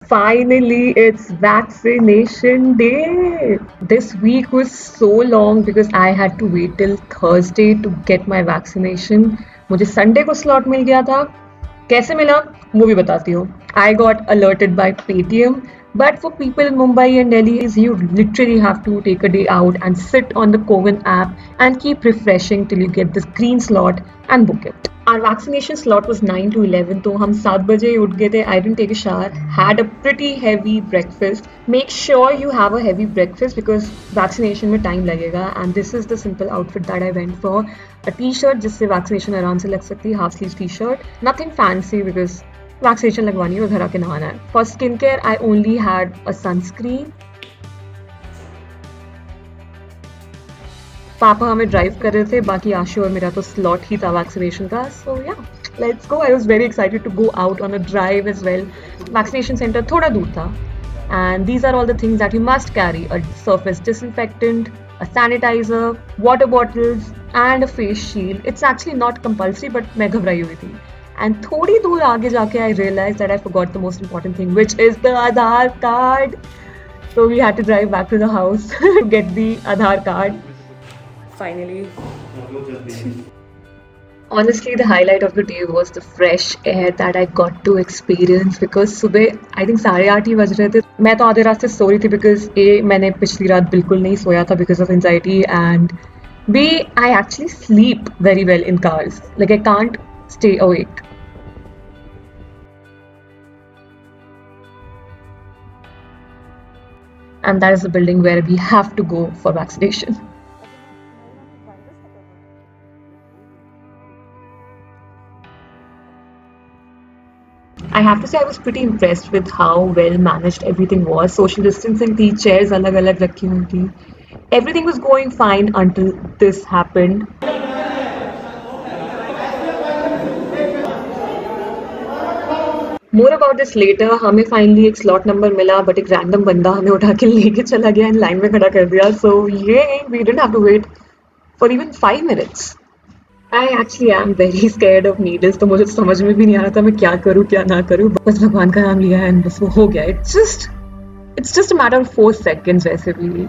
Finally, it's vaccination day. This week was so long because I had to wait till Thursday to get my vaccination. मुझे Sunday को slot मिल गया था. कैसे मिला वो भी बताती हूँ. I got alerted by Paytm, but for people in Mumbai and Delhi, you literally have to take a day out and sit on the Cowin app and keep refreshing till you get this green slot and book it. Our vaccination slot was 9 to 11, तो हम 7 बजे ही उठ गए थे. I didn't take a shower, had a pretty heavy breakfast. Make sure you have a heavy breakfast because vaccination में time लगेगा. And this is the simple outfit that I went for. A t-shirt जिससे vaccination आराम से लग सकती है, half sleeve t-shirt. Nothing fancy because vaccination लगवानी है और घर आके नहाना है. For skincare, I only had a sunscreen. पापा हमें ड्राइव कर रहे थे, बाकी आशु और मेरा तो स्लॉट ही था वैक्सीनेशन का. सो या let's go. I was very excited to go out on a drive as well. Vaccination centre थोड़ा दूर था. And these are all the things that you must carry: a surface disinfectant, a sanitiser, water bottles and a face shield. It's actually not compulsory but मैं घबराई हुई थी. And थोड़ी दूर आगे जाके I realise that I forgot the most important thing which is the Aadhaar card. So we had to drive back to the house get the Aadhaar card. Finally. Honestly, the highlight of the day was the fresh air that I got to experience because सुबह I think 8:30 ही बज रहे थे. मैं तो आधे रास्ते सो रही थी because A, मैंने पिछली रात बिल्कुल नहीं सोया था because of anxiety, and B, I actually sleep very well in cars. Like I can't stay awake. And that is the building where we have to go for vaccination. I have to say I was pretty impressed with how well managed everything was. Social distancing थी, chairs अलग-अलग रखी हुई थी. Everything was going fine until this happened. More about this later. हमें finally एक slot number मिला, but एक random बंदा हमें उठा के लेके चला गया and line में खड़ा कर दिया. So yeah, we didn't have to wait for even 5 minutes. I actually am very scared of needles, तो मुझे समझ में भी नहीं आ रहा था मैं क्या करूँ क्या ना करूँ. बस भगवान का नाम लिया है and बस वो हो गया. It's just a matter of 4 seconds वैसे भी.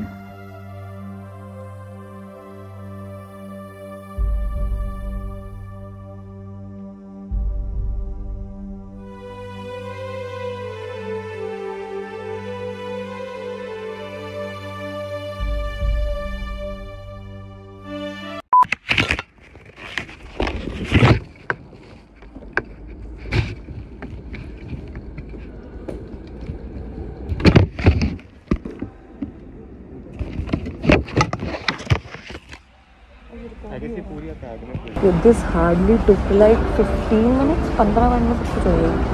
This hardly took like 15 minutes, 15 minute में कुछ हो गया.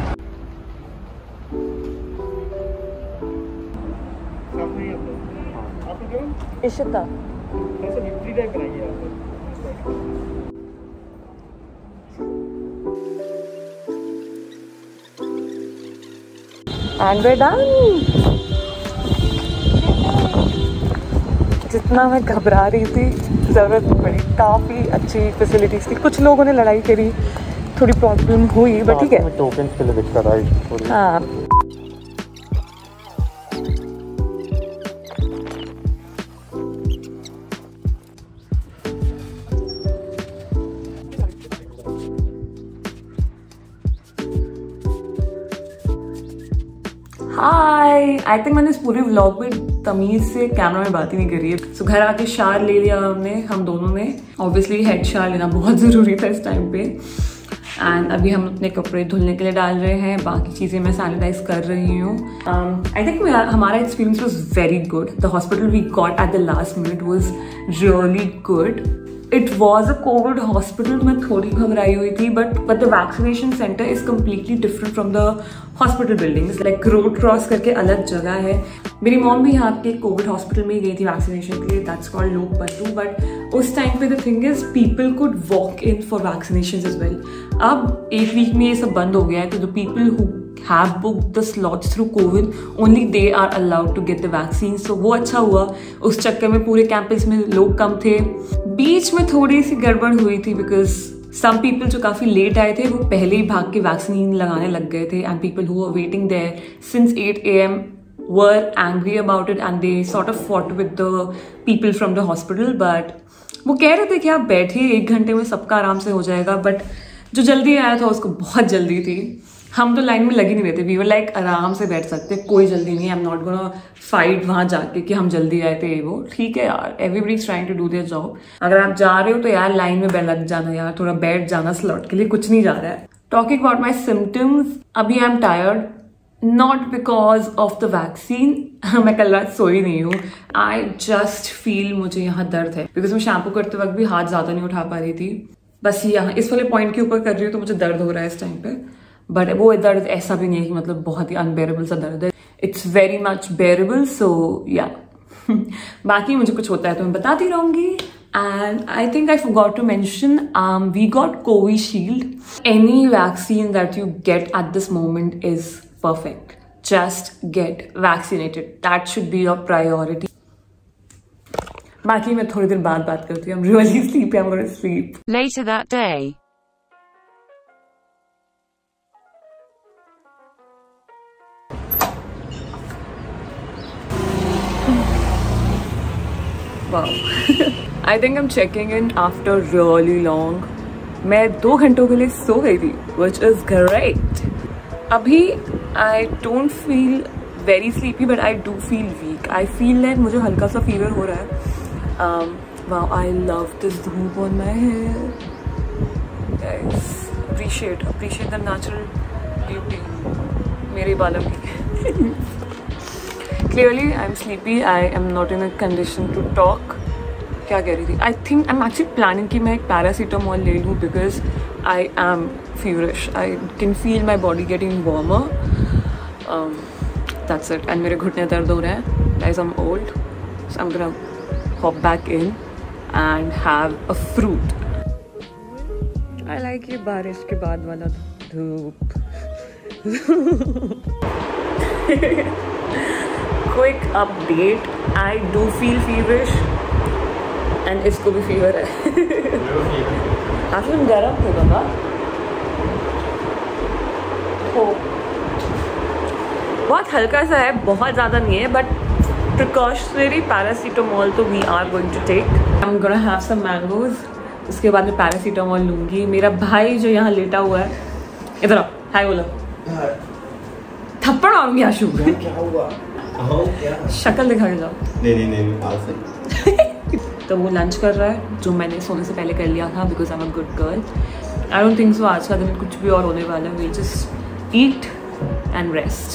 Ishita and we're done. जितना मैं घबरा रही थी ज़रूरत पड़ी. काफ़ी अच्छी फैसिलिटीज़ थी. कुछ लोगों ने लड़ाई करी, थोड़ी प्रॉब्लम हुई बट ठीक है. टोकन्स के लिए दिक्कत आई. हाँ. हाय. आई थिंक मैंने इस पूरे व्लॉग में तमीज़ से कैमरा में बात ही नहीं करी है. सो घर आके शार ले लिया हमने, हम दोनों ने. ऑब्वियसली हेड शार लेना बहुत ज़रूरी था इस टाइम पे. एंड अभी हम अपने कपड़े धुलने के लिए डाल रहे हैं. बाकी चीज़ें मैं सैनिटाइज कर रही हूँ. आई थिंक हमारा experience was very good. The hospital we got at the last minute was really good. It was a covid hospital. मैं थोड़ी घबराई हुई थी but the vaccination centre is completely different from the hospital buildings. Like road cross करके अलग जगह है. मेरी मॉम भी यहाँ के कोविड हॉस्पिटल में ही गई थी वैक्सीनेशन के लिए. That's called Lokpattu. बट उस टाइम पे the thing is people could walk in for vaccination as well. अब 1 वीक में ये सब बंद हो गया है. तो the people who have booked the slots through COVID, only they are allowed to get the vaccine. So वो अच्छा हुआ. उस चक्कर में पूरे कैंपस में लोग कम थे. बीच में थोड़ी सी गड़बड़ हुई थी because सम पीपल जो काफ़ी लेट आए थे वो पहले ही भाग के वैक्सीन लगाने लग गए थे, and people who are waiting there since 8 AM were angry about it and they sort of fought with the people from the hospital. But वो कह रहे थे कि आप बैठिए 1 घंटे में सबका आराम से हो जाएगा, बट जो जल्दी आया था उसको बहुत जल्दी थी। हम तो लाइन में लग ही नहीं रहे थे, वी वर लाइक आराम से बैठ सकते, कोई जल्दी नहीं, I am not gonna fight वहाँ जाके कि हम जल्दी आए थे। वो ठीक है यार, everybody is trying to do their job. अगर आप जा रहे हो तो यार लाइन में लग जाना यार, थोड़ा बैठ जाना स्लॉट के लिए, कुछ नहीं जा रहा है। टॉकिंग अबाउट माई सिम्टम्स, अभी I am tired, not because of the vaccine, मैं कल रात सोई नहीं हूँ, आई जस्ट फील मुझे यहाँ दर्द है, बिकॉज मैं शैम्पू करते वक्त भी हाथ ज्यादा नहीं उठा पा रही थी, बस यहाँ इस वाले पॉइंट के ऊपर कर रही हूँ तो मुझे दर्द हो रहा है इस टाइम पे। बट वो दर्द ऐसा भी नहीं है कि मतलब बहुत ही अनबेरेबल सा दर्द है, it's very much bearable, so yeah बाकी मुझे कुछ होता है तो मैं बताती रहूंगी। And I think I forgot to mention, we got Covishield. Any vaccine that you get at this moment is perfect. Just get vaccinated. That should be your priority. बाकी मैं थोड़ी देर बाद बात करती हूँ। I'm really sleepy. I'm going to sleep. Later that day. Wow. I think I'm checking in after really long. मैं 2 घंटों के लिए सो गई थी, which is great. अभी I don't feel very sleepy, but I do feel weak. I feel like मुझे हल्का सा फीवर हो रहा है। Wow, I love this धूप on my hair. Guys, appreciate the natural beauty. मेरे बालों की। Clearly, I'm sleepy. I am not in a condition to talk. क्या कह रही थी? I think I'm actually planning कि मैं एक paracetamol ले लूँ because I am feverish. I can feel my body getting warmer. That's it. And मेरे घुटने दर्द हो रहे हैं. Guys, I'm old, so I'm gonna hop back in and have a fruit. I like ये बारिश के बाद वाला धूप. Quick update, I do feel feverish and इसको भी फीवर है। काफी गर्म होगा ना? हो बहुत हल्का सा है, बहुत ज़्यादा नहीं है, बट precautionary paracetamol तो we are going to take. I'm gonna have some mangoes. उसके बाद मैं paracetamol लूँगी। मेरा भाई जो यहाँ लेटा हुआ है, इधर आओ, हाय बोलो। थप्पड़ मारूंगी आशु। क्या हुआ? शक्ल दिखा के जाओ। नहीं पास है। तो वो लंच कर रहा है, जो मैंने सोने से पहले कर लिया था, because I am a good girl. I don't think so आज का दिन कुछ भी और होने वाला है। We'll just eat and rest.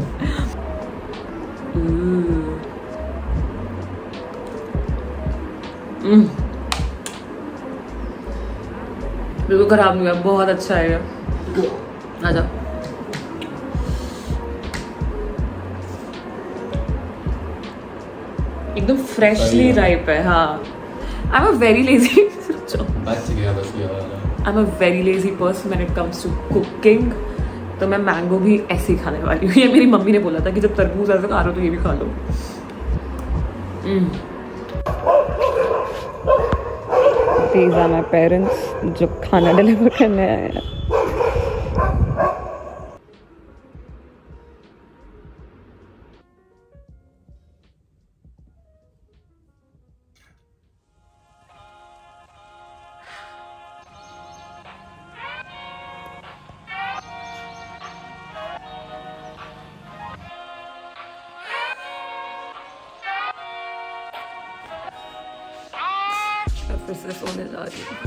बिल्कुल खराब नहीं हुआ, बहुत अच्छा है। आ जाओ। एकदम फ्रेशली राइप है। हाँ, I am a very lazy person when it comes to cooking. तो मैं मैंगो भी ऐसे ही खाने वाली हूँ। ये मेरी मम्मी ने बोला था कि जब तरबूज ऐसे खा रहे हो तो ये भी खा लो। These are my parents जो खाना डिलीवर करने आए हैं। फिर से सोने जा रही हूँ।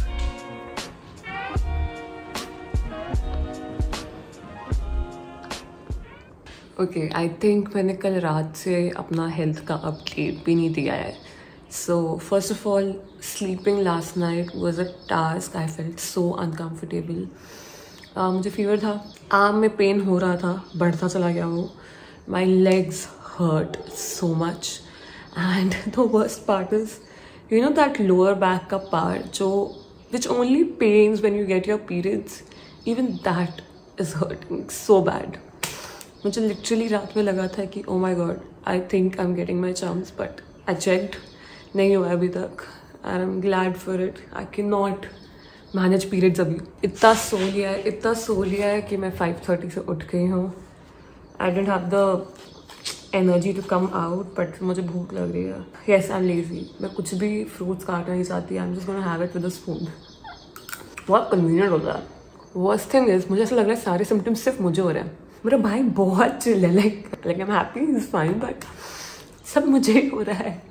ओके, आई थिंक मैंने कल रात से अपना हेल्थ का अपडेट भी नहीं दिया है। So first of all, sleeping last night was a task. I felt so uncomfortable. मुझे फीवर था, आर्म में पेन हो रहा था, बढ़ता चला गया वो। My legs hurt so much and the worst part is, you know that lower back का part जो which only pains when you get your periods, even that is hurting so bad. मुझे literally रात में लगा था कि oh my god, I think I'm getting my chance, but I checked, नहीं हुआ अभी तक, and I'm glad for it. I cannot manage periods अभी। इतना सो लिया है कि मैं 5:30 से उठ गई हूँ। I didn't have the energy to come out, but मुझे भूख लग रही है। Yes, I am lazy. मैं कुछ भी फ्रूट्स काटना नहीं चाहती। I am just gonna have it with a spoon. बहुत कन्वीनियंट होता है। वर्स्ट थिंग इज, मुझे ऐसा लग रहा है सारे सिम्टम्स सिर्फ मुझे हो रहे हैं। मेरा भाई बहुत चिल है, like I am happy, is fine, but सब मुझे ही हो रहा है।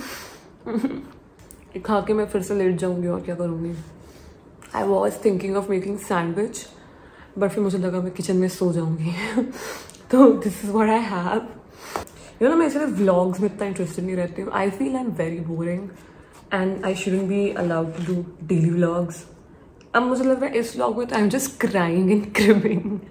खा के मैं फिर से लेट जाऊंगी और क्या करूँगी। I was thinking of making sandwich, but फिर मुझे लगा मैं किचन में सो जाऊंगी। तो this is what I have. You know, मैं इसलिए व्लॉग्स में इतना इंटरेस्टेड नहीं रहती हूँ। I feel I am very boring and I shouldn't be allowed to do daily vlogs. अब मुझे लग रहा है इस व्लॉग में तो I am just crying and cribbing.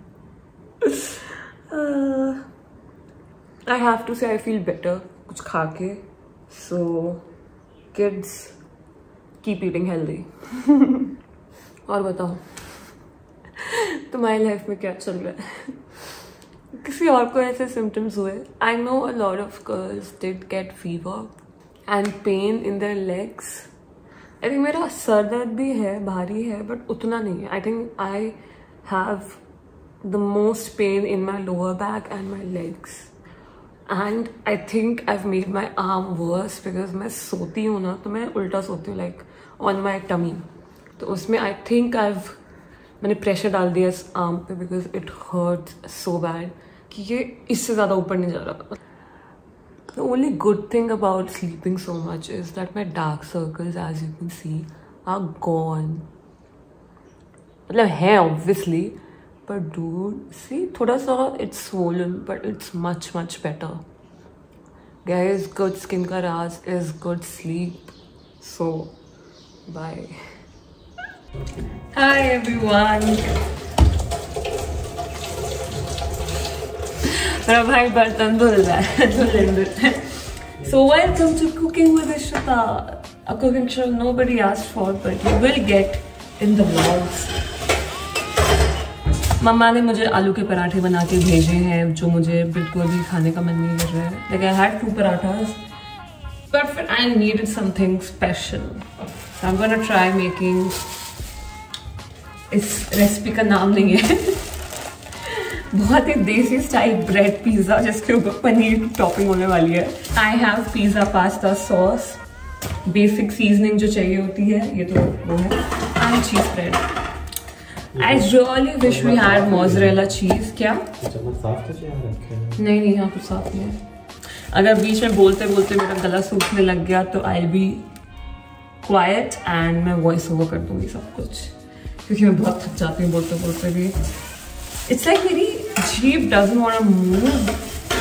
I have to से आई फील बेटर कुछ खा के। So kids, keep eating healthy. और बताओ तुम्हारी लाइफ में क्या चल रहा है? किसी और को ऐसे सिम्टम्स हुए? I know a lot of girls did get fever and pain in their legs. I think मेरा सर दर्द भी है, भारी है, बट उतना नहीं है। I think I have the most pain in my lower back and my legs, and I think I have made my arm worse because मैं सोती हूँ ना, तो मैं उल्टा सोती हूँ, लाइक ऑन माई टमी। तो उसमें आई थिंक मैंने प्रेशर डाल दिया इस आर्म पे because it hurts so bad कि ये इससे ज़्यादा ऊपर नहीं जा रहा। The only good thing about sleeping so much is that my dark circles, as you can see, are gone. मतलब है ऑब्वियसली, पर डूड सी, थोड़ा सा it's swollen, but it's much much better. Guys, good skin का राज is good sleep. So bye. Hi everyone. मेरा भाई बर्तन धुल रहा है। So welcome to Cooking with Ishita, a cooking show nobody asked for, but you will get in the vlogs. मम्मा ने मुझे आलू के पराठे बना के भेजे हैं, जो मुझे बिल्कुल भी खाने का मन नहीं कर रहा है। Like I had 2 parathas, but I needed something special. So I'm gonna try making, इस रेसिपी का नाम नहीं है, बहुत ही देसी स्टाइल ब्रेड पिज्जा जिसके ऊपर पनीर की टॉपिंग होने वाली है। I have pizza pasta sauce, basic seasoning जो चाहिए होती है, ये तो वो है, and cheese bread. I really wish we had mozzarella cheese. क्या नहीं, यहाँ कुछ साफ नहीं है। अगर बीच में बोलते बोलते मेरा गला सूखने लग गया तो आई बी क्वाइट एंड मैं वॉइस ओवर कर दूंगी सब कुछ, क्योंकि मैं बहुत थक जाती हूँ बोलते बोलते भी। इट्स लाइक मेरी जीभ doesn't want to move.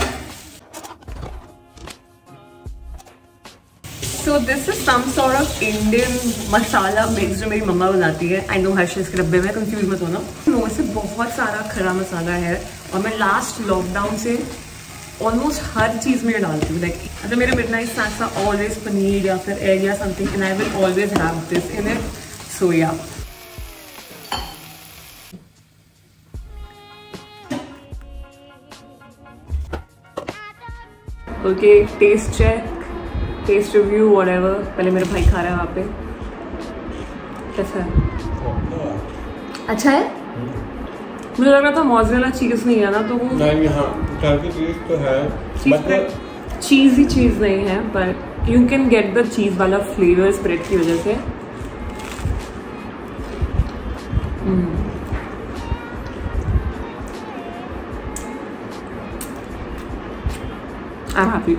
So this is some sort of Indian masala mix जो मेरी मम्मा बनाती है। आई नो हर्ष इसके डब्बे में, कंफ्यूज मत होना। नो, इससे बहुत सारा खरा मसाला है और मैं लास्ट लॉकडाउन से ऑलमोस्ट हर चीज़ में डालती हूँ। लाइक अगर मेरे midnight snacks are always paneer या फिर एग या something, and I will always have this in it. So yeah okay, taste check, taste review, whatever. पहले मेरा भाई खा रहा है वहाँ पे। कैसा है? अच्छा है? मुझे लग रहा था मोज़रेला चीज नहीं है ना, तो वो नहीं, हाँ चीज तो है, चीज ही चीज नहीं है, but you can get the cheese वाला फ्लेवर स्प्रेड की वजह से। I'm happy.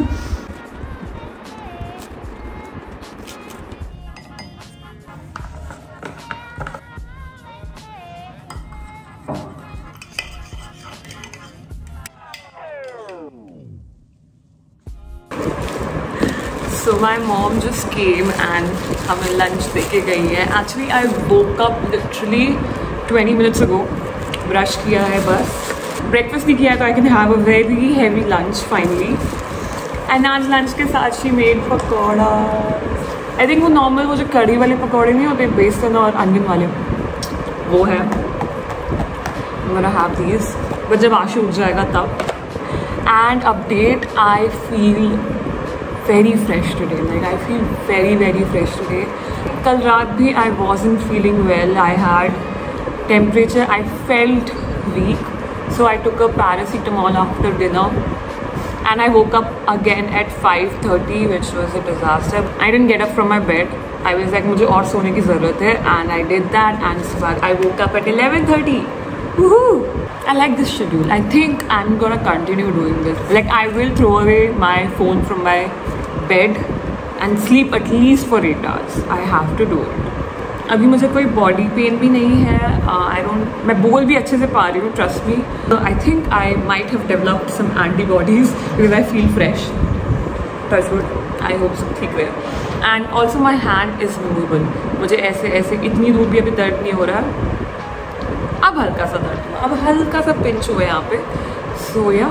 So my mom just came and हमें lunch देके गई है। Actually I woke up literally 20 minutes ago. Brush किया है बस, ब्रेकफास्ट नहीं किया, तो I can have a very heavy lunch finally. And आज लंच के साथ she made pakora. I think वो नॉर्मल वो जो कड़ी वाले पकौड़े नहीं होते, बेसन और अनियन वाले, वो है। मेरा हैव दीज, बट जब आशु उठ जाएगा तब। And update, I feel very fresh today. Like I feel very, very fresh today. कल रात भी I wasn't feeling well. I had temperature. I felt weak. So I took a paracetamol after dinner. And I woke up again at 5:30, which was a disaster. I didn't get up from my bed. I was like, मुझे और सोने की ज़रूरत है. And I did that. And उसके बाद I woke up at 11:30. Woohoo! I like this schedule. I think I'm gonna continue doing this. Like I will throw away my phone from my bed and sleep at least for 8 hours. I have to do it. अभी मुझे कोई body pain भी नहीं है. मैं बोल भी अच्छे से पा रही हूँ, trust me. I think I might have developed some antibodies because I feel fresh. Touch wood, I hope so. ठीक है. And also my hand is movable. मुझे ऐसे ऐसे इतनी दूर भी अभी दर्द नहीं हो रहा. अब हल्का सा दर्द हुआ, अब हल्का सा पिंच हुआ यहाँ पे. So yeah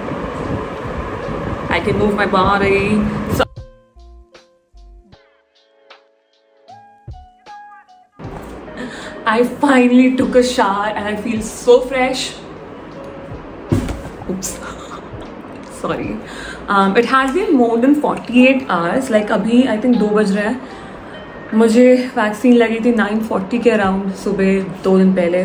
I can move my body. I finally took a shower and I feel so fresh. Oops. Sorry. It has been more than 48 hours. Like अभी I think 2 बज रहे हैं. मुझे वैक्सीन लगी थी 9:40 के अराउंड, सुबह 2 दिन पहले.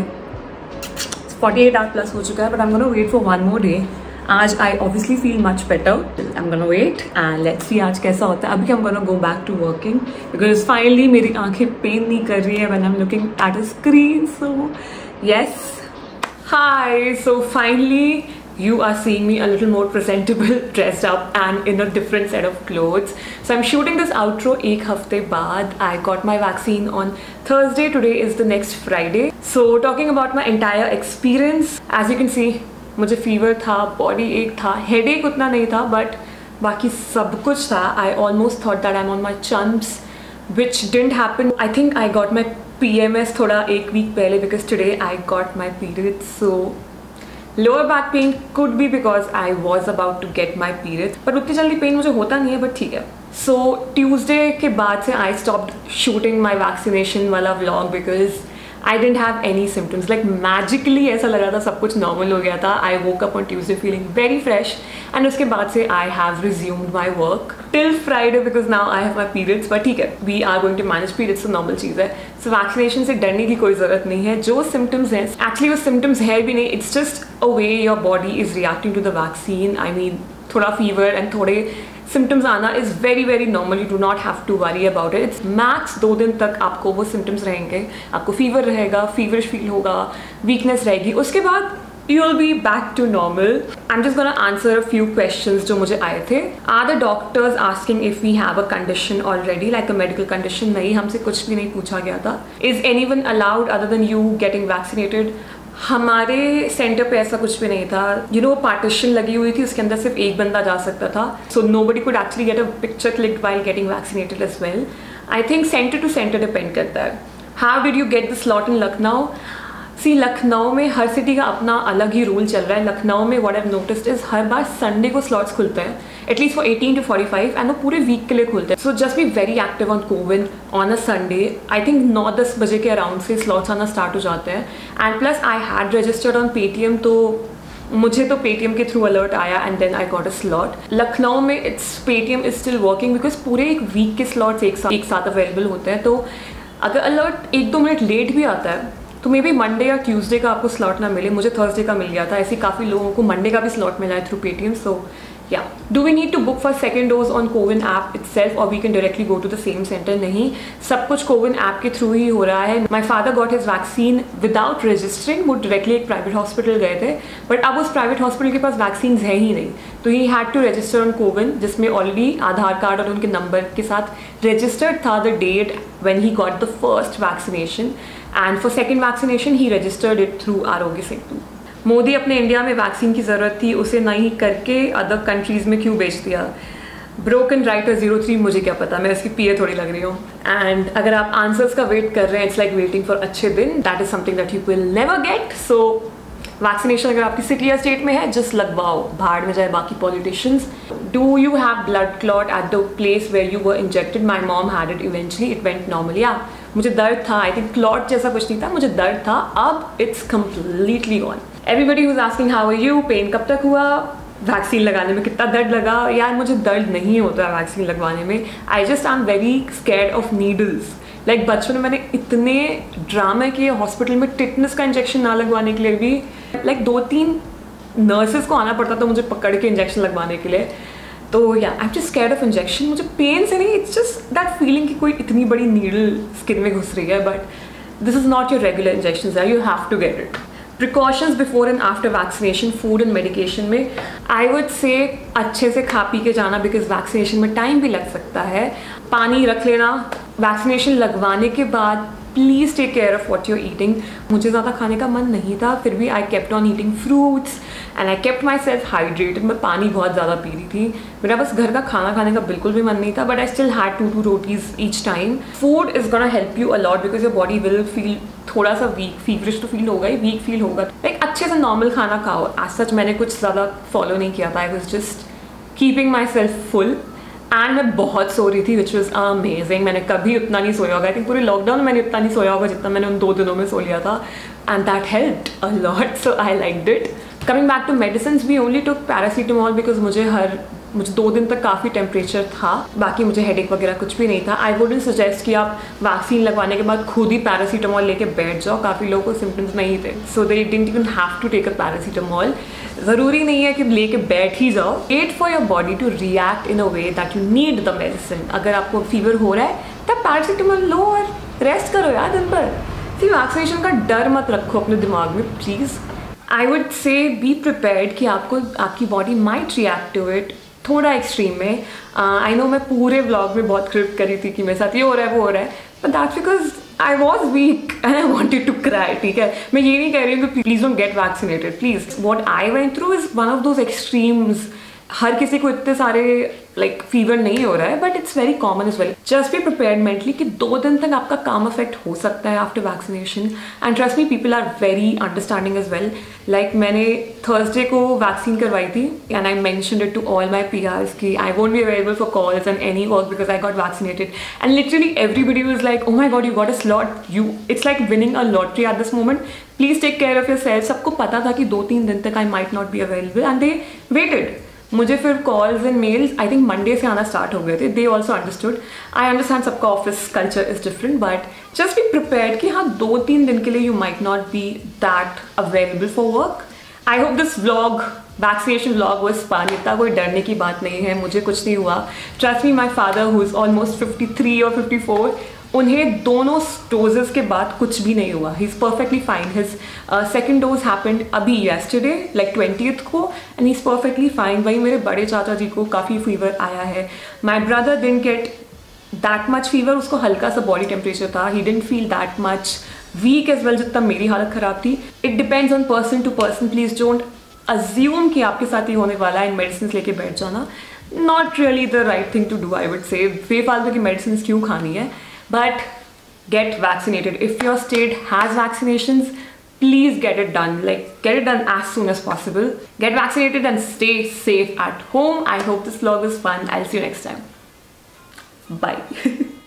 48 hours plus हो चुका है, but I'm gonna wait for 1 more day. आज I obviously feel much better. I'm gonna wait and let's see आज कैसा होता है. अभी I'm gonna go back to working because finally मेरी आंखें पेन नहीं कर रही है when I'm looking at a screen. So yes, hi. So finally you are seeing me a little more presentable, dressed up and in a different set of clothes. So I'm shooting this outro एक हफ्ते बाद. I got my vaccine on Thursday. Today is the next Friday. So talking about my entire experience, as you can see, मुझे fever था, body ache था, headache उतना नहीं था, but बाकी सब कुछ था. I almost thought that I am on my champs, which didn't happen. I think I got my PMS थोड़ा 1 वीक पहले because today I got my period. So lower back pain could be because I was about to get my period, but उतनी जल्दी pen मुझे होता नहीं है, but ठीक है. सो ट्यूजडे के बाद से I stopped shooting my vaccination वाला vlog because I didn't have any symptoms. Like magically ऐसा लग रहा था सब कुछ normal हो गया था. I woke up on Tuesday feeling very fresh and उसके बाद से I have resumed my work till Friday because now I have my periods. but ठीक है, we are going to manage periods, तो normal चीज़ है. So vaccination से डरने की कोई ज़रूरत नहीं है. जो symptoms हैं, actually वो symptoms है भी नहीं. It's just a way your body is reacting to the vaccine. I mean थोड़ा fever and थोड़े सिम्टम्स आना is very very normal. You do not have to worry about it. It's max 2 दिन तक आपको वो सिम्टम्स रहेंगे. आपको fever रहेगा, फीवरिश फील होगा, वीकनेस रहेगी. उसके बाद you will be back to normal. I'm just gonna answer a few questions जो मुझे आए थे. Are the doctors asking if we have a condition already, like a medical condition? नहीं, हमसे कुछ भी नहीं पूछा गया था. Is anyone allowed other than you getting vaccinated? हमारे सेंटर पे ऐसा कुछ भी नहीं था. पार्टीशन लगी हुई थी, उसके अंदर सिर्फ एक बंदा जा सकता था. So nobody could actually get a picture clicked while getting vaccinated as well. I think centre to centre depend करता है. How did you get the slot in Lucknow? See Lucknow में हर सिटी का अपना अलग ही रूल चल रहा है. लखनऊ में what I have noticed is हर बार संडे को स्लॉट्स खुलते हैं, एटलीस्ट फॉर 18 to 45, एंड वो पूरे वीक के लिए खुलते हैं. So just be very active on CoWIN on a Sunday. I think 9-10 बजे के अराउंड से स्लॉट्स आना स्टार्ट हो जाते हैं. And plus I had registered on Paytm, तो मुझे तो पेटीएम के थ्रू अलर्ट आया and then I got a slot. Lucknow में it's Paytm is still working because पूरे एक वीक के स्लॉट्स एक साथ अवेलेबल होते हैं. तो अगर अलर्ट 1-2 मिनट लेट भी आता है तो मे बी मंडे या ट्यूसडे का आपको स्लॉट ना मिले. मुझे थर्सडे का मिल गया था. ऐसे काफ़ी लोगों को मंडे का भी स्लॉट मिला है through Paytm. So yeah, do we need to book for second dose on CoWIN app itself और we can directly go to the same centre? नहीं, सब कुछ कोविन ऐप के थ्रू ही हो रहा है. My father got his vaccine without registering. वो डायरेक्टली एक प्राइवेट हॉस्पिटल गए थे, बट अब उस प्राइवेट हॉस्पिटल के पास वैक्सीन है ही नहीं. तो he had to register on CoWIN, जिसमें ऑलरेडी आधार कार्ड और उनके नंबर के साथ रजिस्टर्ड था the date when he got the first vaccination. And for second vaccination he registered it through Aarogya Setu. Modi अपने इंडिया में वैक्सीन की ज़रूरत थी, उसे नहीं करके अदर कंट्रीज़ में क्यों बेच दिया? ब्रोकन राइटर 03, मुझे क्या पता, मैं इसकी पीए थोड़ी लग रही हूँ. एंड अगर आप आंसर्स का वेट कर रहे हैं, इट्स लाइक वेटिंग फॉर अच्छे दिन. That is something that you will never get. So vaccination अगर आपकी सिटी या स्टेट में है, जस्ट लगवाओ, भाड़ में जाए बाकी politicians. Do you have blood clot at the place where you were injected? My mom had it eventually, it went normally. मुझे दर्द था, आई थिंक क्लॉट जैसा कुछ नहीं था, मुझे दर्द था. अब it's completely gone. Everybody who's asking how are you, pain कब तक हुआ? वैक्सीन लगाने में कितना दर्द लगा यार, मुझे दर्द नहीं होता है वैक्सीन लगवाने में. I just I am very scared of needles. Like बचपन में मैंने इतने ड्रामे किए हॉस्पिटल में टिटनेस का इंजेक्शन ना लगवाने के लिए भी. लाइक 2-3 नर्सेज को आना पड़ता था मुझे पकड़ के इंजेक्शन लगवाने के लिए. तो yeah I am just scared of injection. मुझे पेन से नहीं, इट्स जस्ट दैट फीलिंग कि कोई इतनी बड़ी नीडल स्किन में घुस रही है. But this is not your regular injection यार, you have to get it. Precautions before and after vaccination, food and medication में आई वुड से अच्छे से खा पी के जाना, बिकॉज वैक्सीनेशन में टाइम भी लग सकता है. पानी रख लेना. वैक्सीनेशन लगवाने के बाद please take care of what you're eating. मुझे ज़्यादा खाने का मन नहीं था, फिर भी I kept on eating fruits and I kept myself hydrated. मैं पानी बहुत ज़्यादा पी रही थी. मेरा बस घर का खाना खाने का बिल्कुल भी मन नहीं था, but I still had 2 rotis each time. Food is gonna help you a lot because your body will feel थोड़ा सा वीक. फीवरिश तो फील होगा ही, वीक फील होगा. लाइक अच्छे से नॉर्मल खाना खाओ. एज सच मैंने कुछ ज़्यादा फॉलो नहीं किया था. I was just keeping my myself. एंड मैं बहुत सो रही थी, विच वॉज अमेजिंग. मैंने कभी उतना नहीं सोया होगा. आई थिंक पूरे लॉकडाउन में मैंने उतना नहीं सोया होगा जितना मैंने उन 2 दिनों में सो लिया था. And that helped a lot, so I liked it. Coming back to medicine, we only took paracetamol because मुझे 2 दिन तक काफ़ी टेम्परेचर था. बाकी मुझे हेडेक वगैरह कुछ भी नहीं था. आई वुडंट सजेस्ट कि आप वैक्सीन लगवाने के बाद खुद ही पैरासीटामॉल लेके बैठ जाओ. काफ़ी लोगों को सिम्टम्स नहीं थे, so they didn't even have to take a paracetamol. ज़रूरी नहीं है कि लेके बैठ ही जाओ. Wait for your body to react in a way that you need the medicine. अगर आपको फीवर हो रहा है तब पैरासीटामॉल लो और रेस्ट करो यार दिन भर. फिर वैक्सीनेशन का डर मत रखो अपने दिमाग में please. I would say be prepared कि आपकी body might react to it थोड़ा एक्सट्रीम में. आई नो मैं पूरे व्लॉग में बहुत क्रिप करी थी कि मेरे साथ ये हो रहा है वो हो रहा है, but that's because I was weak and I wanted to cry. ठीक है, मैं ये नहीं कह रही हूँ कि please don't get vaccinated. Please, what I went through is one of those extremes. हर किसी को इतने सारे लाइक फीवर नहीं हो रहा है, but it's very common as well. Just be prepared mentally कि 2 दिन तक आपका काम इफेक्ट हो सकता है after vaccination. And trust me, people are very understanding as well. Like मैंने थर्सडे को वैक्सीन करवाई थी and I mentioned it to all my PRs कि I won't be available for calls and any work because I got vaccinated. And literally everybody was like, oh my god you got a slot. It's like winning a lottery at this moment. Please take care of your self. सबको पता था कि 2-3 दिन तक I might not be available and they waited. मुझे फिर calls and mails I think Monday से आना स्टार्ट हो गए थे. They also understood. I understand सबका office culture is different, but just be prepared कि हाँ 2-3 दिन के लिए you might not be that available for work. I hope this vlog, vaccination vlog was fun. इतना कोई डरने की बात नहीं है, मुझे कुछ नहीं हुआ. Trust me, my father who is almost 53 और 54, उन्हें दोनों डोजेस के बाद कुछ भी नहीं हुआ. He is perfectly fine. His second dose happened अभी येस्टरडे लाइक 20th को and he is perfectly fine. वही मेरे बड़े चाचा जी को काफ़ी फीवर आया है. My brother didn't get that much fever. उसको हल्का सा बॉडी टेम्परेचर था. He didn't feel that much weak as well जितना मेरी हालत ख़राब थी. It depends on person to person. Please don't assume कि आपके साथ ही होने वाला है एंड मेडिसिन लेके बैठ जाना. Not really the right thing to do. I would say बेफालतू की मेडिसिन क्यों खानी है. But get vaccinated. If your state has vaccinations, please get it done. Like, get it done as soon as possible. Get vaccinated and stay safe at home. I hope this vlog was fun. I'll see you next time. Bye.